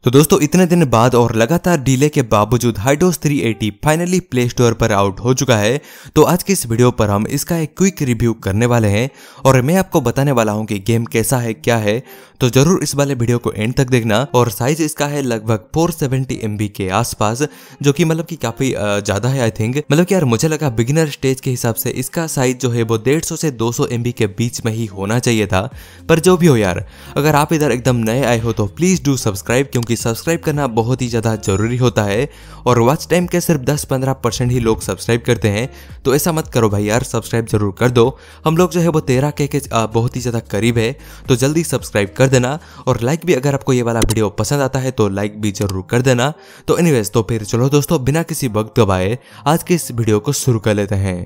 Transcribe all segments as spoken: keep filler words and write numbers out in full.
तो दोस्तों इतने दिन बाद और लगातार डिले के बावजूद हाइडोस three eighty finally play store पर आउट हो चुका है। तो आज के इस वीडियो पर हम इसका एक क्विक रिव्यू करने वाले हैं और मैं आपको बताने वाला हूं कि गेम कैसा है क्या है। तो जरूर इस वाले वीडियो को एंड तक देखना। और साइज इसका है लगभग फोर सेवेंटी एम बी के आसपास, जो कि मतलब कि काफी ज्यादा है आई थिंक। मतलब कि यार मुझे लगा बिगिनर स्टेज के हिसाब से इसका साइज जो है वो डेढ़ सौ से दो सौ एम बी के बीच में ही होना चाहिए था। पर जो भी हो यार, अगर आप इधर एकदम नए आए हो तो प्लीज डू सब्सक्राइब, क्योंकि सब्सक्राइब करना बहुत ही ज्यादा जरूरी होता है। और वॉच टाइम के सिर्फ दस पंद्रह परसेंट ही लोग सब्सक्राइब करते हैं, तो ऐसा मत करो भाई यार, सब्सक्राइब जरूर कर दो। हम लोग जो है वो तेरह के के बहुत ही ज्यादा करीब है, तो जल्दी सब्सक्राइब कर देना। और लाइक भी, अगर आपको ये वाला वीडियो पसंद आता है तो लाइक भी जरूर कर देना। तो एनीवेज, तो फिर चलो दोस्तों बिना किसी वक्त गवाए आज के इस वीडियो को शुरू कर लेते हैं।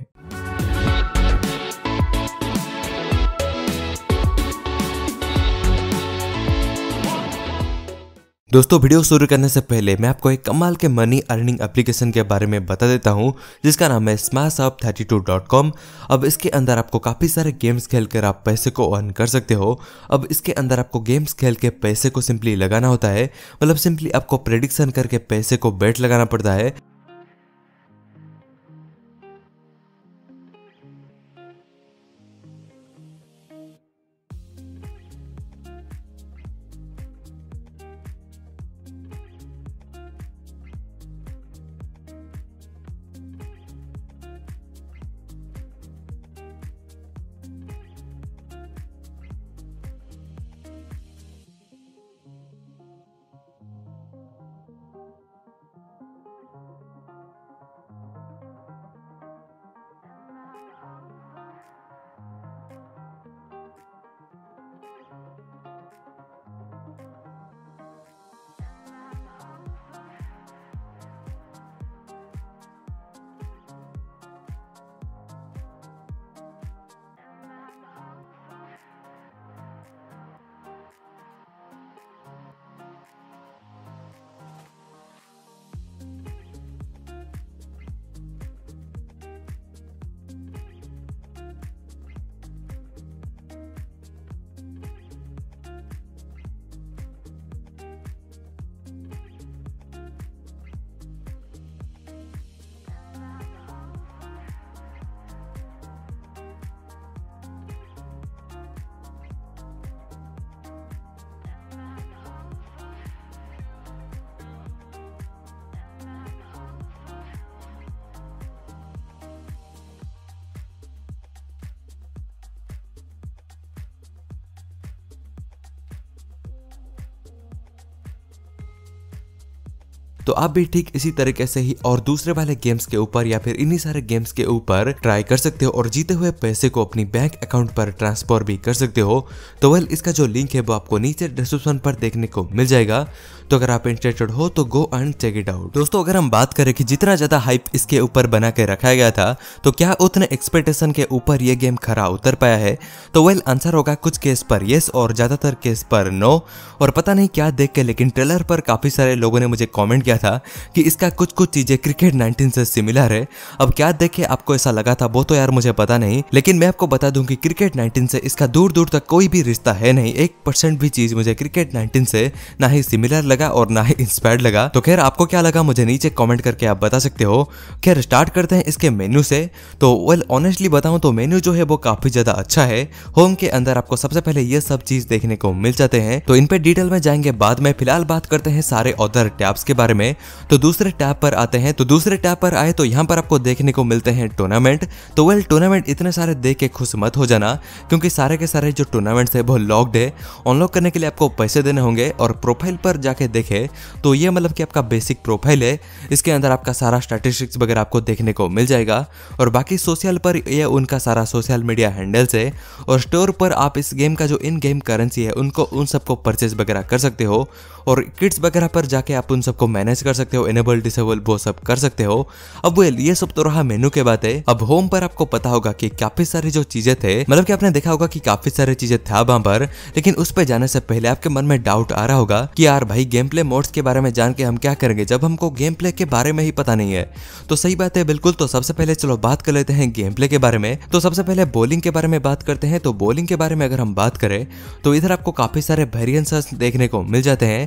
दोस्तों वीडियो शुरू करने से पहले मैं आपको एक कमाल के मनी अर्निंग एप्लीकेशन के बारे में बता देता हूं, जिसका नाम है smash up thirty two dot com. अब इसके अंदर आपको काफी सारे गेम्स खेलकर आप पैसे को अर्न कर सकते हो। अब इसके अंदर आपको गेम्स खेल के पैसे को सिंपली लगाना होता है, मतलब सिंपली आपको प्रेडिक्शन करके पैसे को बेट लगाना पड़ता है। तो आप भी ठीक इसी तरीके से ही और दूसरे वाले गेम्स के ऊपर या फिर इन्हीं सारे गेम्स के ऊपर ट्राई कर सकते हो और जीते हुए पैसे को अपनी बैंक अकाउंट पर ट्रांसफर भी कर सकते हो। तो वेल, इसका जो लिंक है वो आपको नीचे डिस्क्रिप्शन पर देखने को मिल जाएगा। तो अगर आप इंटरेस्टेड हो तो go and check it out. दोस्तों अगर हम बात करें कि जितना ज्यादा हाइप इसके ऊपर बना के रखा गया था, तो क्या उतने एक्सपेक्टेशन के ऊपर ये गेम खरा उतर पाया है? तो वेल, आंसर होगा कुछ केस पर यस और ज्यादातर केस पर नो। और पता नहीं क्या देख के, लेकिन ट्रेलर पर काफी सारे लोगों ने मुझे कॉमेंट किया था कि इसका कुछ कुछ चीजें क्रिकेट नाइनटीन से सिमिलर है। अब क्या देखे आपको ऐसा लगा था वो तो यार मुझे पता नहीं, लेकिन मैं आपको बता दूं कि क्रिकेट नाइनटीन से इसका दूर दूर तक कोई भी रिश्ता है नहीं। एक परसेंट भी चीज मुझे क्रिकेट नाइनटीन से ना ही सिमिलर लगा और ना ही इंस्पायर्ड लगा। तो खैर आपको क्या लगा मुझे नीचे कमेंट करके आप बता सकते हो। खैर स्टार्ट करते हैं इसके मेन्यू से। तो वेल ऑनेस्टली बताऊं तो मेन्यू जो है वो काफी ज्यादा अच्छा है। होम के अंदर आपको सबसे पहले ये सब चीज देखने को मिल जाते हैं, तो इन पे डिटेल में जाएंगे बाद में। फिलहाल बात करते हैं सारे अदर टैब्स के बारे में। तो दूसरे टैब पर आते हैं। तो दूसरे टैब पर आए तो यहाँ पर आपको देखने को मिलते हैं टूर्नामेंट। तो वेल टूर्नामेंट इतने सारे देख के खुश मत हो जाना, क्योंकि सारे के सारे जो टूर्नामेंट्स है वो लॉक्ड है। अनलॉक करने के लिए आपको पैसे देने होंगे। और प्रोफाइल पर जाके देखे तो ये मतलब कि आपका बेसिक प्रोफाइल है। इसके अंदर आपका सारा स्टैटिस्टिक्स वगैरह आपको देखने को मिल जाएगा। और बाकी सोशल पर ये उनका सारा सोशल मीडिया हैंडल्स है। और स्टोर पर आप इस गेम का जो इन गेम करेंसी है उनको उन सबको परचेज वगैरह कर सकते हो। और किट्स वगैरह पर जाके आप उन सबको मैनेज कर सकते हो, इनेबल डिसेबल वो सब कर सकते हो। अब वेल ये सब तो रहा मेनू के बात है। अब होम पर आपको पता होगा कि काफी सारी जो चीजें थे, मतलब कि आपने देखा होगा कि काफी सारी चीजें था वहां पर, लेकिन उस पर जाने से पहले आपके मन में डाउट आ रहा होगा कि यार भाई गेम प्ले मोड्स के बारे में जान के हम क्या करेंगे जब हमको गेम प्ले के बारे में ही पता नहीं है। तो सही बात है बिल्कुल। तो सबसे पहले चलो बात कर लेते हैं गेम प्ले के बारे में। तो सबसे पहले बॉलिंग के बारे में बात करते हैं। तो बॉलिंग के बारे में अगर हम बात करें तो इधर आपको काफी सारे वेरिएंट्स देखने को मिल जाते हैं।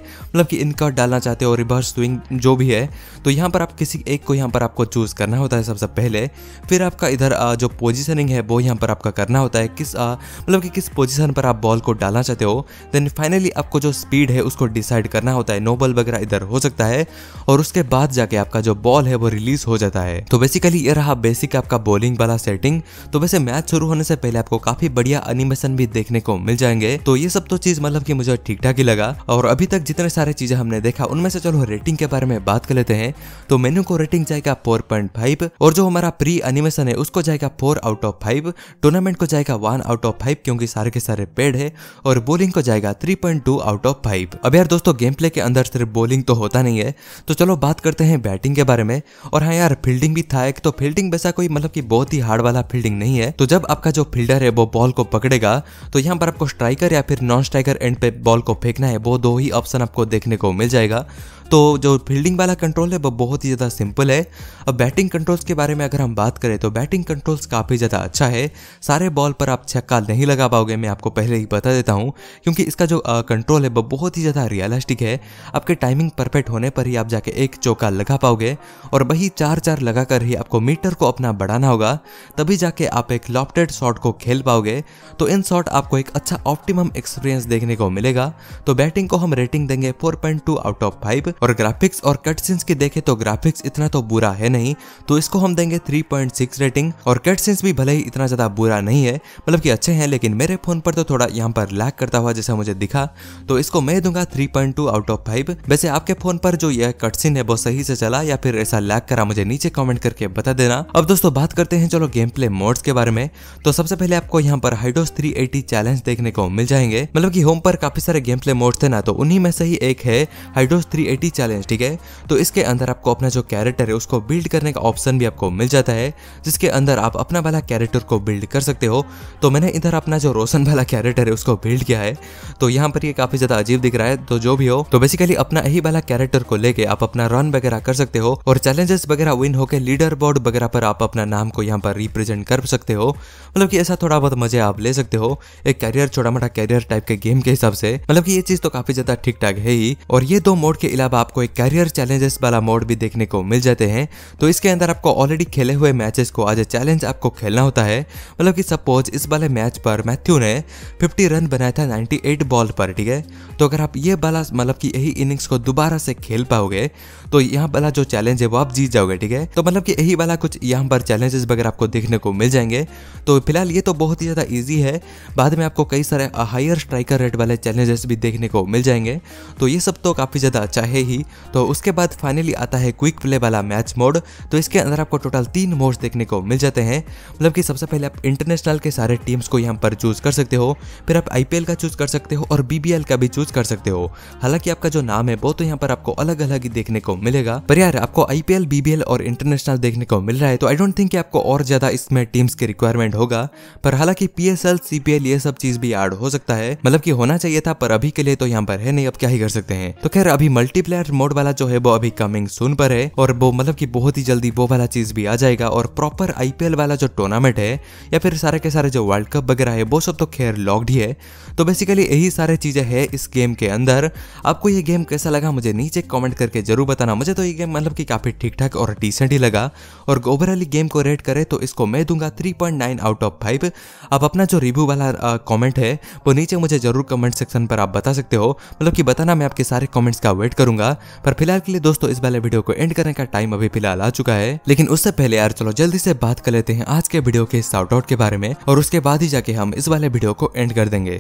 मतलब कि इनका डालना चाहते हो, रिवर्स स्विंग जो भी है, तो यहाँ पर आप किसी एक को यहाँ पर आपको चूज करना होता है सबसे पहले। फिर आपका इधर जो पोजीशनिंग है वो यहाँ पर आपका करना होता है, किस मतलब कि किस पोजीशन पर आप बॉल को डालना चाहते हो। देन फाइनली आपको जो स्पीड है उसको डिसाइड करना होता है, नो बॉल वगैरह इधर हो सकता है, और उसके बाद जाके आपका जो बॉल है वो रिलीज हो जाता है। तो बेसिकली ये रहा बेसिक आपका बॉलिंग वाला सेटिंग। तो वैसे मैच शुरू होने से पहले आपको काफी बढ़िया एनिमेशन भी देखने को मिल जाएंगे। तो ये सब तो चीज मतलब कि मुझे ठीक ठाक ही लगा। और अभी तक जितने सारे चीजें हमने देखा उनमें से चलो रेटिंग के बारे में बात कर लेते हैं। तो मेनू को रेटिंग जाएगा फोर पॉइंट फाइव, और जो हमारा प्री एनिमेशन है उसको जाएगा four out of five, tournament को जाएगा वन आउट ऑफ फाइव क्योंकि सारे के सारे पेड है, और बॉलिंग को जाएगा three point two out of five. अब यार दोस्तों गेम प्ले के अंदर सिर्फ बॉलिंग तो होता नहीं है, तो चलो बात करते हैं बैटिंग के बारे में। और हाँ यार फील्डिंग भी था एक, तो फील्डिंग वैसा कोई मतलब कि बहुत ही हार्ड वाला फील्डिंग नहीं है। तो जब आपका जो फील्डर है वो बॉल को पकड़ेगा तो यहाँ पर आपको स्ट्राइकर या फिर नॉन स्ट्राइकर एंड पे बॉल को फेंकना है, वो दो ही ऑप्शन आपको देखने को मिल जाएगा। तो जो फील्डिंग वाला कंट्रोल है वो बहुत ही ज़्यादा सिंपल है। अब बैटिंग कंट्रोल्स के बारे में अगर हम बात करें तो बैटिंग कंट्रोल्स काफ़ी ज़्यादा अच्छा है। सारे बॉल पर आप छक्का नहीं लगा पाओगे, मैं आपको पहले ही बता देता हूँ, क्योंकि इसका जो कंट्रोल है वो बहुत ही ज़्यादा रियलिस्टिक है। आपके टाइमिंग परफेक्ट होने पर ही आप जाके एक चौका लगा पाओगे, और वही चार चार लगा कर ही आपको मीटर को अपना बढ़ाना होगा, तभी जाके आप एक लॉफ्टेड शॉट को खेल पाओगे। तो इन शॉट आपको एक अच्छा ऑप्टिमम एक्सपीरियंस देखने को मिलेगा। तो बैटिंग को हम रेटिंग देंगे four point two out of five, और ग्राफिक्स और कट सीन्स की देखें तो ग्राफिक्स इतना तो बुरा है नहीं, तो इसको हम देंगे थ्री पॉइंट सिक्स रेटिंग। और कट सीन्स भी भले ही इतना ज्यादा बुरा नहीं है, मतलब कि अच्छे हैं, लेकिन मेरे फोन पर तो थोड़ा यहाँ पर लैग करता हुआ जैसा मुझे दिखा, तो इसको मैं दूंगा three point two out of five. वैसे आपके फोन पर जो यह कट सीन है वो सही से चला या फिर ऐसा लैग करा, मुझे नीचे कमेंट करके बता देना। अब दोस्तों बात करते हैं चलो गेम प्ले मोड्स के बारे में। तो सबसे पहले आपको यहाँ पर हाइडोस थ्री एटी चैलेंज देखने को मिल जाएंगे। मतलब कि होम पर काफी सारे गेम प्ले मोड्स थे ना, तो उन्हीं में से ही एक है हाइडोस थ्री एटी चैलेंज, ठीक है। तो इसके अंदर आपको अपना जो कैरेक्टर है उसको बिल्ड करने का ऑप्शन भी आपको मिल जाता है, जिसके अंदर आप अपना वाला कैरेक्टर को बिल्ड कर सकते हो। तो मैंने इधर अपना जो रोशन वाला कैरेक्टर है उसको बिल्ड किया है, तो यहाँ पर ये काफी ज्यादा अजीब दिख रहा है। तो जो भी हो, तो बेसिकली अपना यही वाला कैरेक्टर को लेके आप अपना रन वगैरह कर सकते हो, और चैलेंजेस वगैरह विन होकर लीडर बोर्ड वगैरह पर आप अपना नाम को यहाँ पर रिप्रेजेंट कर सकते हो। मतलब कि ऐसा थोड़ा बहुत मजे आप ले सकते हो, एक कैरियर छोटा मोटा कैरियर टाइप के गेम के हिसाब से। मतलब कि ये चीज तो काफी ज्यादा ठीक ठाक है ही। और ये दो मोड के अलावा आपको एक कैरियर चैलेंजेस वाला मोड भी देखने को मिल जाते हैं। तो इसके अंदर आपको ऑलरेडी खेले हुए मैचेस को आज चैलेंज आपको खेलना होता है। मतलब कि सपोज इस वाले मैच पर मैथ्यू ने फिफ्टी रन बनाया था नाइंटी एट बॉल पर, ठीक है। तो अगर आप ये वाला मतलब कि यही इनिंग्स को दोबारा से खेल पाओगे तो यहाँ वाला जो चैलेंज है वो आप जीत जाओगे, ठीक है। तो मतलब कि यही वाला कुछ यहाँ पर चैलेंजेस वगैरह आपको देखने को मिल जाएंगे। तो फिलहाल ये तो बहुत ही ज्यादा इजी है, बाद में आपको कई सारे हायर स्ट्राइकर रेट वाले चैलेंजेस भी देखने को मिल जाएंगे। तो ये सब तो काफी ज्यादा अच्छा है ही। तो उसके बाद फाइनली आता है क्विक प्ले वाला मैच मोड। तो इसके अंदर आपको टोटल तीन मोड्स देखने को मिल जाते हैं। मतलब कि सबसे पहले आप इंटरनेशनल के सारे टीम्स को यहाँ पर चूज कर सकते हो, फिर आप आईपीएल का चूज कर सकते हो और बीबीएल का भी चूज कर सकते हो। हालांकि आपका जो नाम है वो तो यहाँ पर आपको अलग अलग ही देखने को मिलेगा, पर यार आपको आईपीएल, बीबीएल और इंटरनेशनल देखने को मिल रहा है, तो आई डोंट थिंक कि आपको और ज्यादा इसमें टीम्स की रिक्वायरमेंट होगा। पर हालांकि पीएसएल, सीपीएल ये सब चीज भी ऐड हो सकता है, मतलब कि होना चाहिए था, पर अभी के लिए तो यहाँ पर है नहीं, अब क्या ही कर सकते हैं। तो खैर अभी मल्टीप्लेयर मोड वाला जो है वो अभी कमिंग सून पर है, और वो मतलब कि बहुत ही जल्दी वो वाला चीज भी आ जाएगा। और प्रॉपर आईपीएल वाला जो टूर्नामेंट है या फिर सारे के सारे जो वर्ल्ड कप वगैरह है वो सब तो खैर लॉक्ड ही है। तो बेसिकली यही सारे चीजें हैं इस गेम के अंदर। आपको ये गेम कैसा लगा मुझे नीचे कमेंट करके जरूर बताना। मुझे तो ये गेम मतलब कि काफी ठीक ठाक और डिसेंट ही लगा, और ओवरऑली गेम को रेट करे तो इसको मैं दूंगा three point nine out of five. अब अपना जो रिव्यू वाला कमेंट है वो नीचे मुझे जरूर कमेंट सेक्शन पर आप बता सकते हो, मतलब कि बताना, मैं आपके सारे कमेंट्स का वेट करूंगा। पर फिलहाल के लिए दोस्तों इस वाले वीडियो को एंड करने का टाइम अभी फिलहाल आ चुका है, लेकिन उससे पहले यार चलो जल्दी से बात कर लेते हैं आज के वीडियो के शाउट आउट के बारे में, और उसके बाद ही जाके हम इस वाले वीडियो को एंड कर देंगे।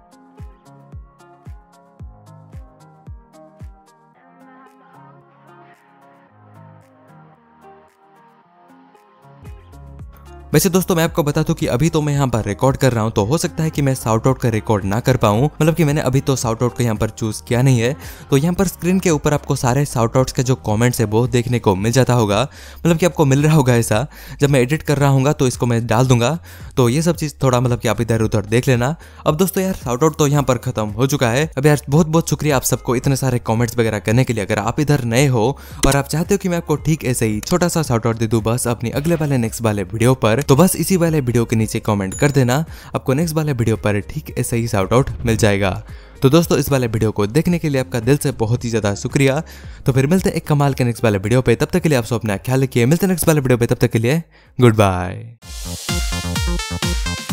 वैसे दोस्तों मैं आपको बता दूं कि अभी तो मैं यहाँ पर रिकॉर्ड कर रहा हूँ, तो हो सकता है कि मैं शाउट आउट का रिकॉर्ड ना कर पाऊँ, मतलब कि मैंने अभी तो शाउट आउट को यहाँ पर चूज किया नहीं है। तो यहाँ पर स्क्रीन के ऊपर आपको सारे शाउट आउट्स के जो कमेंट्स है वो देखने को मिल जाता होगा, मतलब कि आपको मिल रहा होगा ऐसा। जब मैं एडिट कर रहा हूँ तो इसको मैं डाल दूंगा, तो ये सब चीज़ थोड़ा मतलब कि आप इधर उधर देख लेना। अब दोस्तों यार शाउट आउट तो यहाँ पर खत्म हो चुका है। अब यार बहुत बहुत शुक्रिया आप सबको इतने सारे कॉमेंट्स वगैरह करने के लिए। अगर आप इधर नए हो और आप चाहते हो कि मैं आपको ठीक ऐसे ही छोटा सा शाउट आउट दे दूँ बस अपनी अगले वाले नेक्स्ट वाले वीडियो पर, तो बस इसी वाले वीडियो के नीचे कमेंट कर देना, आपको नेक्स्ट वाले वीडियो पर ठीक ऐसे ही शाउट आउट मिल जाएगा। तो दोस्तों इस वाले वीडियो को देखने के लिए आपका दिल से बहुत ही ज्यादा शुक्रिया। तो फिर मिलते हैं एक कमाल के नेक्स्ट वाले वीडियो पे, तब तक के लिए आप सब अपना ख्याल रखिए। मिलते हैं नेक्स्ट वाले वीडियो पे, तब तक के लिए गुड बाय।